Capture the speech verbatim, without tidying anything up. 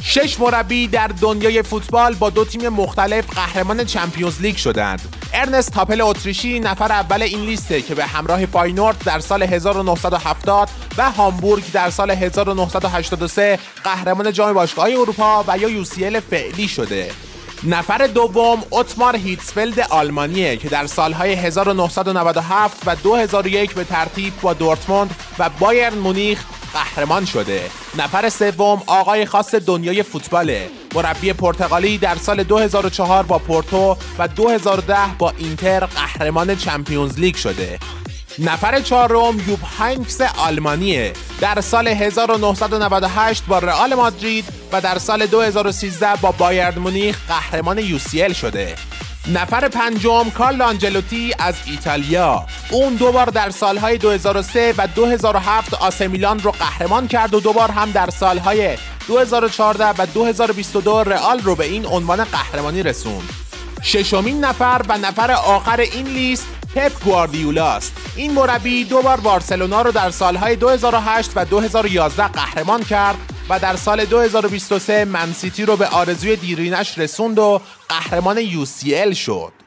شش مربی در دنیای فوتبال با دو تیم مختلف قهرمان چمپیونز لیگ شدند. ارنست هاپل اتریشی نفر اول این لیسته که به همراه فاینورد در سال هزار و نهصد و هفتاد و هامبورگ در سال هزار و نهصد و هشتاد و سه قهرمان جام باشگاه‌های اروپا و یا یو سی ال فعلی شده. نفر دوم اتمار هیتسفلد آلمانیه که در سالهای هزار و نهصد و نود و هفت و دو هزار و یک به ترتیب با دورتموند و بایرن مونیخ قهرمان شده. نفر سوم آقای خاص دنیای فوتباله، مربی پرتغالی در سال دو هزار و چهار با پورتو و دو هزار و ده با اینتر قهرمان چمپیونز لیگ شده. نفر چهارم یوب هاینکس آلمانیه، در سال هزار و نهصد و نود و هشت با رئال مادرید و در سال دو هزار و سیزده با بایرن مونیخ قهرمان یو سی ال شده. نفر پنجم کارلو آنجلوتی از ایتالیا، اون دو بار در سالهای دو هزار و سه و دو هزار و هفت آسی میلان رو قهرمان کرد و دو بار هم در سالهای دو هزار و چهارده و دو هزار و بیست و دو رئال رو به این عنوان قهرمانی رسوند. ششمین نفر و نفر آخر این لیست پپ گواردیولاست. این مربی دو بار بارسلونا رو در سالهای دو هزار و هشت و دو هزار و یازده قهرمان کرد و در سال دو هزار و بیست و سه منسیتی رو به آرزوی دیرینش رسوند و قهرمان یو سی ال شد.